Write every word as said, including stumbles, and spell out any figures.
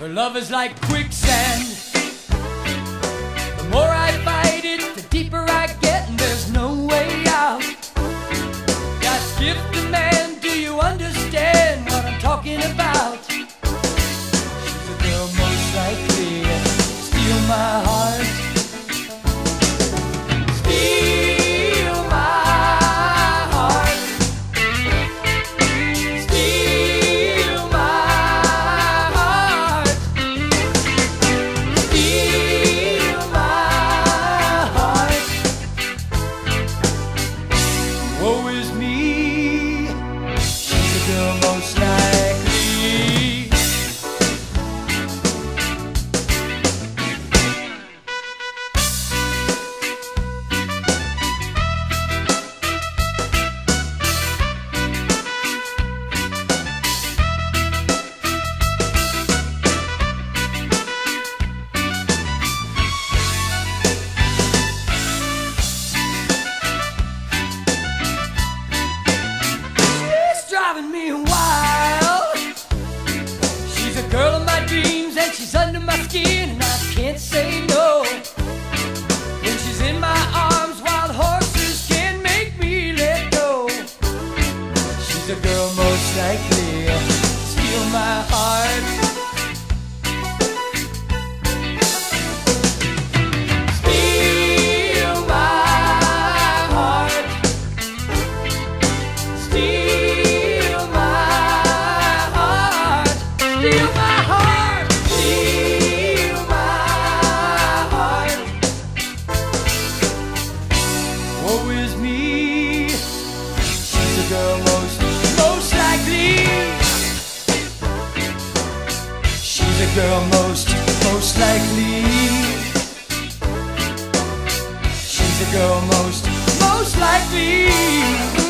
Her love is like quicksand. The more I fight it, the deeper I get, and there's no way out. God's gift to man, do you understand what I'm talking about? She's the girl most likely to steal my heart. Steal my heart. Steal my heart. Steal my heart. Woe is me. She's the girl most likely. Driving me wild. She's a girl of my dreams and she's under my skin, and I can't say no. When she's in my arms, wild horses can't make me let go. She's a girl most likely to steal my heart. Steal my heart. Steal Steal my heart, steal my heart. Woe is me. She's the girl most, most likely. She's the girl most, most likely. She's the girl most, most likely.